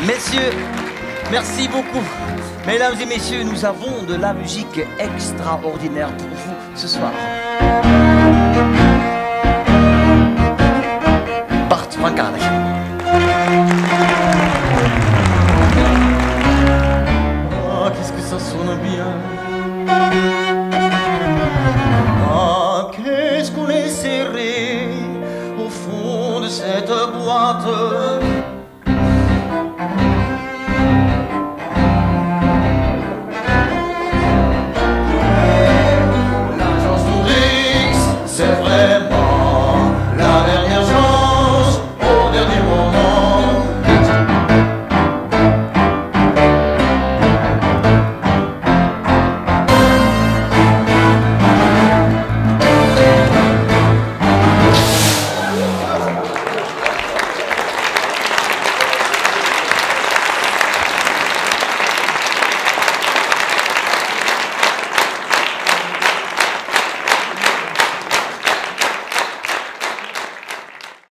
Messieurs, merci beaucoup. Mesdames et messieurs, nous avons de la musique extraordinaire pour vous ce soir. Bart van Kade. Ah, qu'est-ce que ça sonne bien. Ah, qu'est-ce qu'on est serré au fond de cette boîte.